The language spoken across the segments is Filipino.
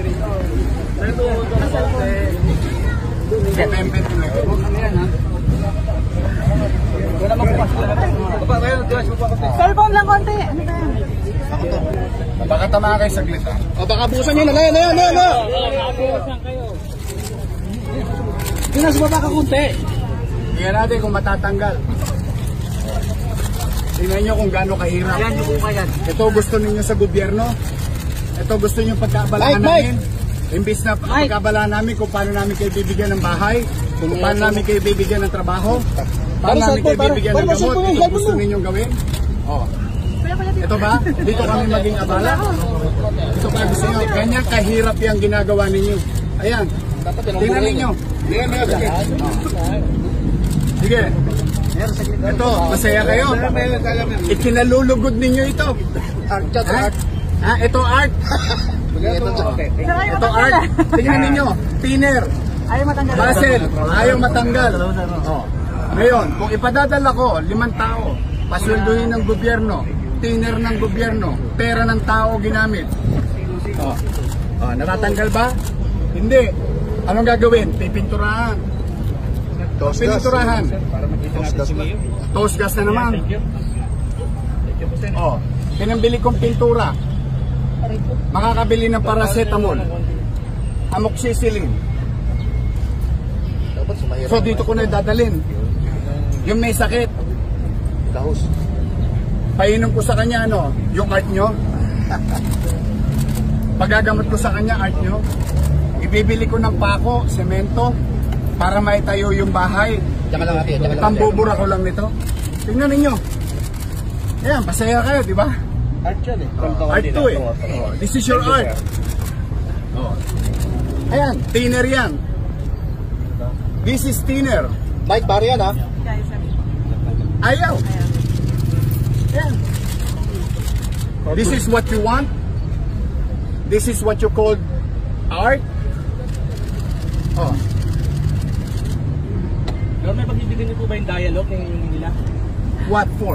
Cellphone lang konti. Ano ba yan? Baka tama kayo saglit. O baka busan nyo na. Ayan. Yun na, sumaba ka kunti. Tingnan natin kung matatanggal. Tingnan nyo kung gaano kahirap. Ayan, yung buka yan. Ito gusto ninyo sa gobyerno. Ito gusto nyo pagkaabalahan namin. Imbis na pagkaabalahan namin kung paano namin kayo bibigyan ng bahay, kung paano namin kayo bibigyan ng trabaho, paano namin kayo bibigyan ng gamot. Ito gusto ninyong gawin. Oh. Ito ba? Dito kami maging abala? Ito ba gusto nyo? Ganyan kahirap yung ginagawa ninyo. Ayan. Tingnan ninyo. Sige. Ito, masaya kayo. Ikinalulugod ninyo ito. Ha? Ito art. Ito art. Tingnan ninyo. Thinner. Ayaw matanggal. Basel. Ayaw matanggal. Oh. Ngayon, kung ipadadala ko 5 tao, pasweldohin ng gobyerno, thinner ng gobyerno, pera ng tao ginamit. Oh. Oh, natatanggal ba? Hindi. Anong gagawin? Pipinturahan. Pininturahan. Toast gas na naman. Oh, pinambili kong pintura. Makakabili ng paracetamol, amoxicillin. So dito ko na dadalhin. Yung may sakit, painom ko sa kanya yung art nyo. Pagagamot ko sa kanya art nyo. Ibibili ko ng pako, semento, para maitayo yung bahay. Pambubura ko lang nito. Tingnan ninyo. Ayan, pasaya kayo, di ba? Art yan eh. Art to eh. This is your art. Ayan, thinner yan. This is thinner. Mike, pare yan ha. Ayaw. Ayan. This is what you want. This is what you call art. Oh. Pero may pagbibigyan niyo po ba yung dialogue nila? What for?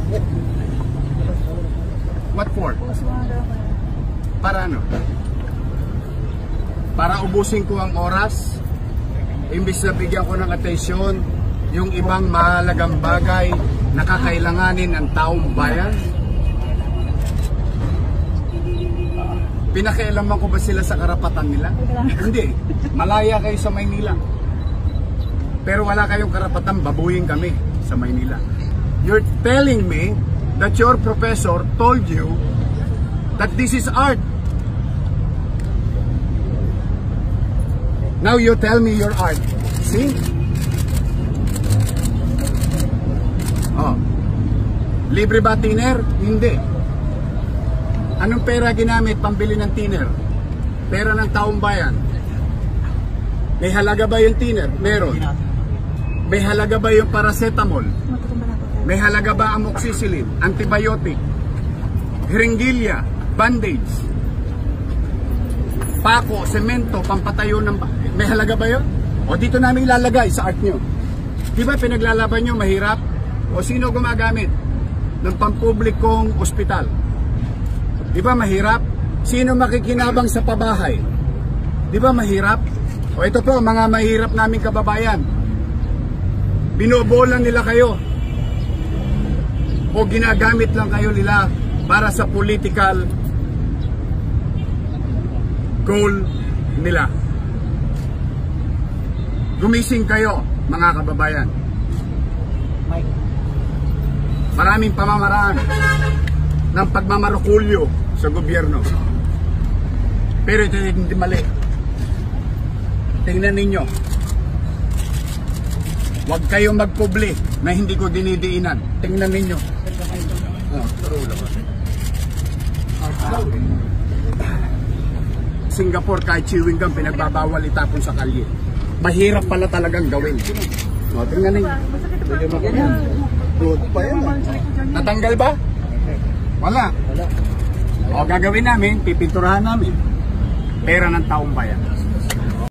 What for? Para ano? Para ubusin ko ang oras, imbis na bigyan ko ng atensyon yung ibang mahalagang bagay na kakailanganin ng taong bayan. Pinakialaman ko ba sila sa karapatan nila? Hindi. Malaya kayo sa Maynila. Pero wala kayong karapatan, babuyin kami sa Maynila. You're telling me that your professor told you that this is art. Now you tell me your art. See? Oh. Libre ba thinner? Hindi. Anong pera ginamit pambili ng thinner? Pera ng taong bayan. May halaga ba yung thinner? Meron. May halaga ba yung paracetamol? May halaga ba amoxicillin, antibiotic, hiringgilya, bandage, pako, semento, pampatayo ng... May halaga ba yun? O dito namin ilalagay sa art nyo. Di ba pinaglalaban nyo mahirap? O sino gumagamit ng pampublikong ospital? Di ba mahirap? Sino makikinabang sa pabahay? Di ba mahirap? O ito po, mga mahirap naming kababayan. Binobolan nila kayo. O ginagamit lang kayo nila para sa political goal nila. Gumising kayo, mga kababayan. Maraming pamamaraan ng pagmamarukulyo sa gobyerno. Pero ito hindi mali. Tingnan ninyo. Huwag kayong magpubli na hindi ko dinidiinan. Tingnan ninyo. Singapore, kahit chewing gum, pinagbabawal itapon sa kalye. Mahirap pala talagang gawin. Tingnan ninyo. Natanggal ba? Wala. O gagawin namin, pipinturahan namin. Pera ng taong bayan.